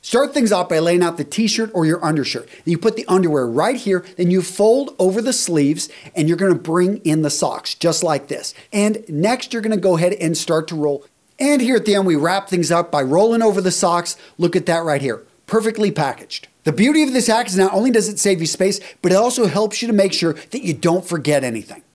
Start things off by laying out the t-shirt or your undershirt. Then you put the underwear right here, then you fold over the sleeves and you're gonna bring in the socks, just like this. And next you're gonna go ahead and start to roll. And here at the end, we wrap things up by rolling over the socks. Look at that right here, perfectly packaged. The beauty of this hack is not only does it save you space, but it also helps you to make sure that you don't forget anything.